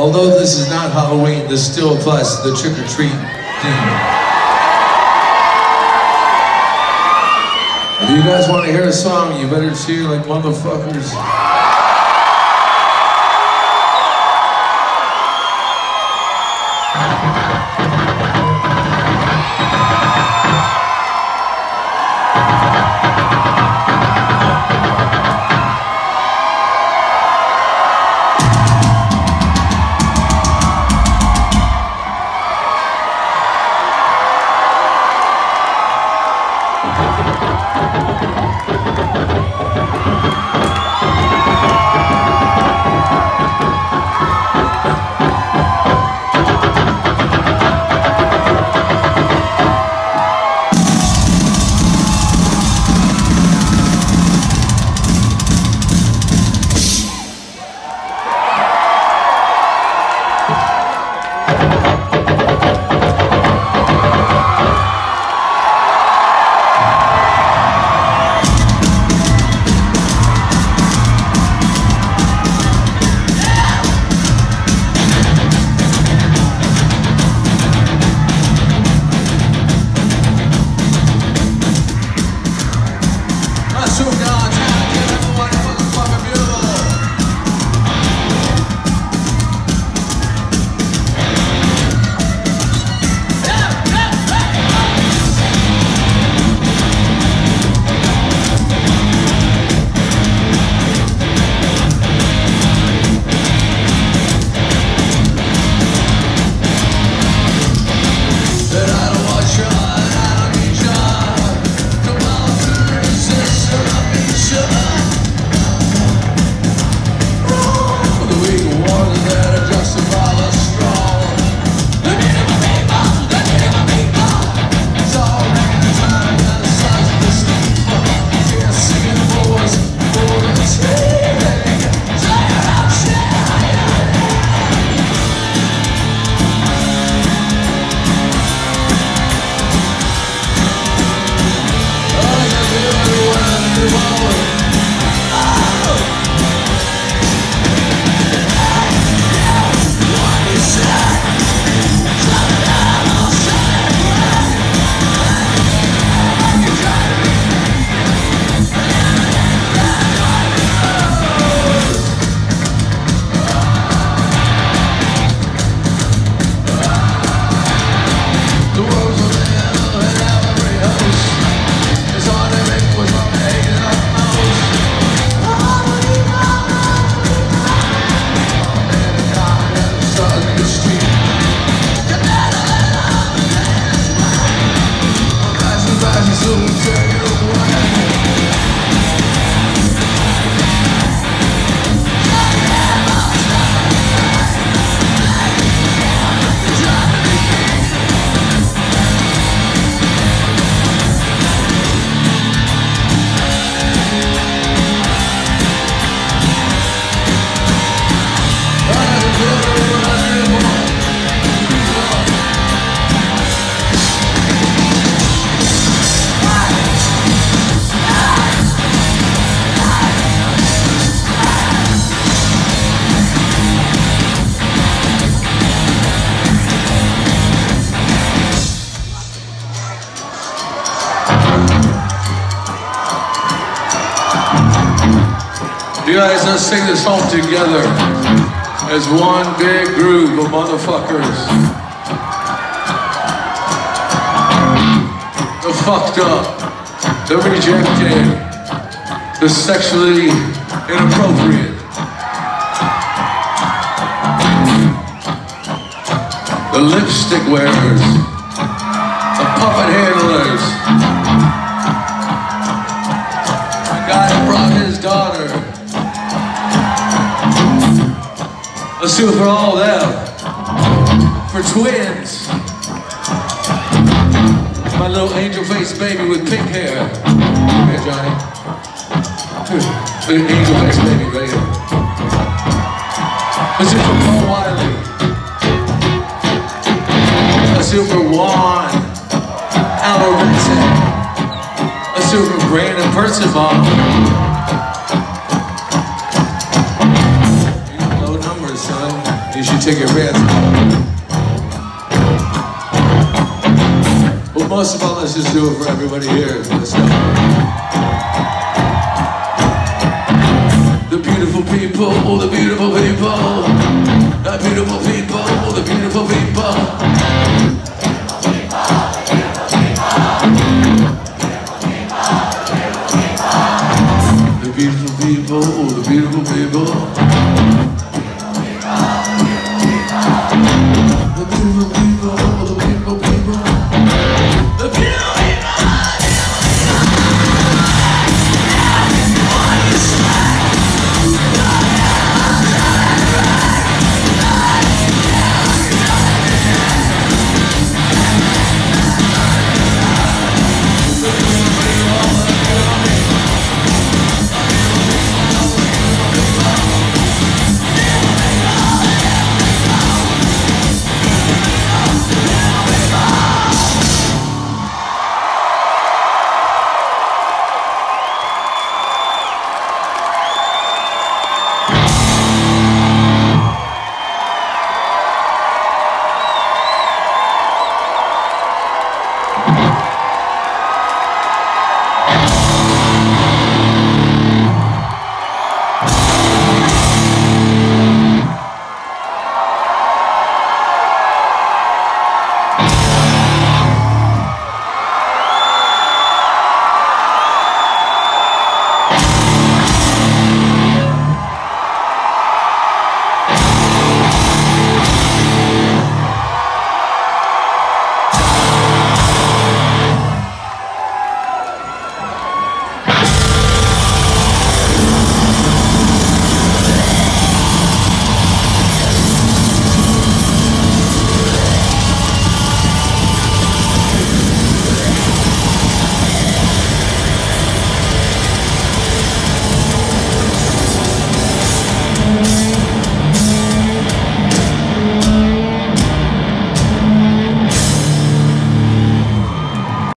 Although this is not Halloween, this still applies to the trick-or-treat theme. If you guys want to hear a song, you better cheer like motherfuckers. You guys, let's sing this home together as one big group of motherfuckers. The fucked up, the rejected, the sexually inappropriate, the lipstick wearers, the puppet handlers, the guy who brought his daughter. Let's do it for all of them. For twins. My little angel-faced baby with pink hair. Come here, Johnny. Look at angel-faced baby right here. Let's do it for Paul Wiley. Let's do it for Juan Alorente. Let's do it for Brandon Percival. You should take your pants off. Well, most of all, let's just do it for everybody here. Let's go. The beautiful people, oh, the beautiful people. The beautiful people, oh, the beautiful people. The beautiful people, oh, the beautiful people.